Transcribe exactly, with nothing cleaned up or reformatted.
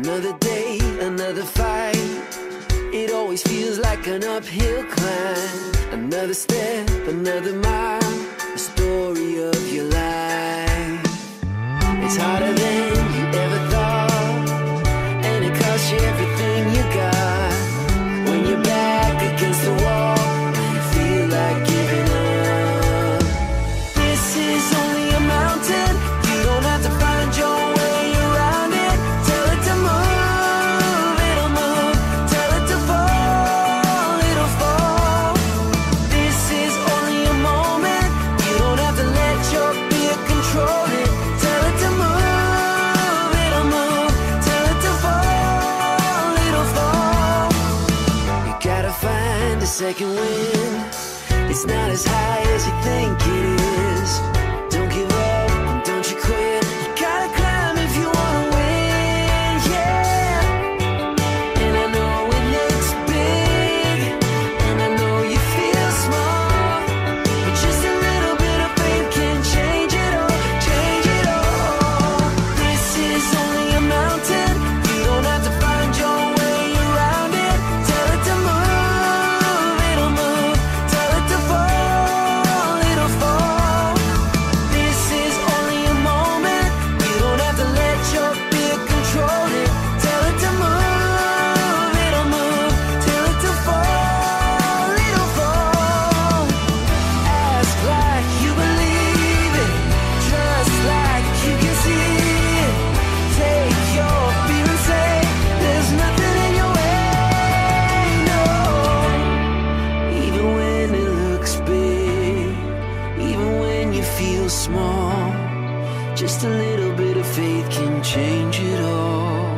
Another day, another fight. It always feels like an uphill climb. Another step, another mile. The story of your life. It's harder than you ever thought, and it costs you everything you got. When you're back against the wall, and you feel like giving up. This is only a mountain. You don't have to find your way around it. Tell it to move, it'll move. Tell it to fall, it'll fall. This is only a moment. You don't have to let your fear control it. Tell it to move, it'll move. Tell it to fall, it'll fall. You gotta find a second wind. It's not as high as you think it is. Don't give up, and don't you quit. You gotta climb if you wanna win, yeah. And I know it looks big, and I know you feel small, but just a little bit of faith can change it all, change it all. This is only a mountain. You don't have to find your way around it. Tell it to move, it'll move. Tell it to fall, it'll fall. This is only a moment. You don't have to let your fear control it. Tell it to move, it'll move. Tell it to fall, it'll fall. Ask like you believe it. Trust like you can see it. Take your fear and say there's nothing in your way, no. Even when it looks big, even when you feel small, just a little bit of faith can change it all.